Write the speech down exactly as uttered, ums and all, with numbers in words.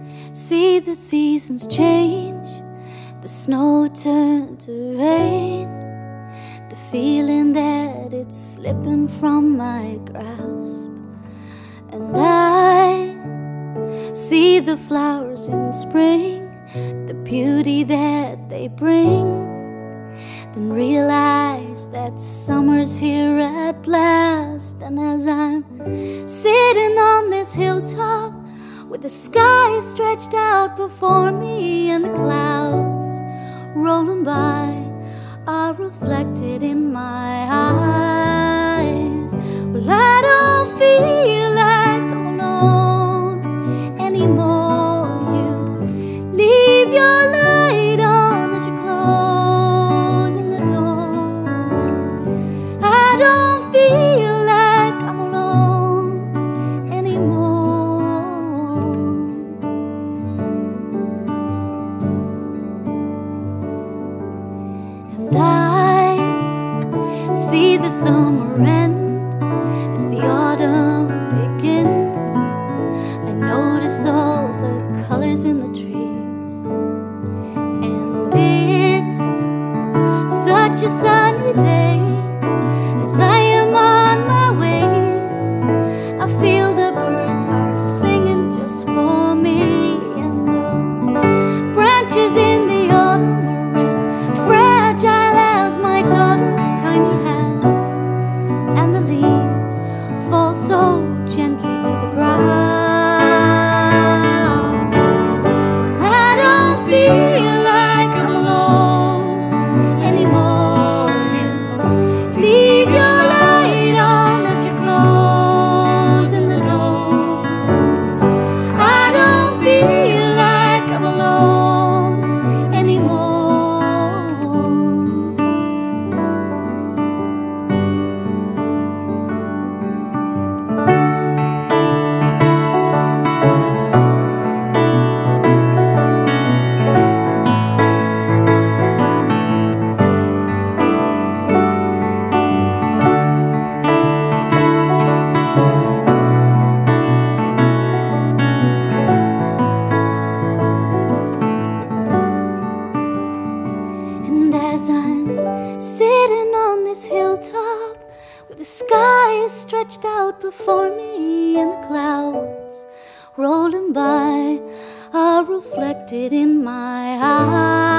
see the seasons change, the snow turn to rain, the feeling that it's slipping from my grasp. And I see the flowers in spring, the beauty that they bring, then realize that summer's here at last. And as I'm sitting on this hilltop with the sky stretched out before me and the clouds rolling by are reflected in my eyes, well, I don't feel like I'm alone anymore. You leave your light on as you're closing the door. I don't feel like I'm alone anymore. And I see the summer end as the autumn begins. I notice all the colors in the trees, and it's such a sunny day. As I am on my way, I feel the birds are singing just for me, and the branches in the autumn are as fragile as my daughter's tiny hands, and the leaves fall so gently to the ground. I don't feel like I'm alone anymore. You leave your light on as you're closing the door. I don't feel like I'm alone anymore. And as I'm sitting on this hilltop with the sky stretched out before me and the clouds rolling by are reflected in my eyes,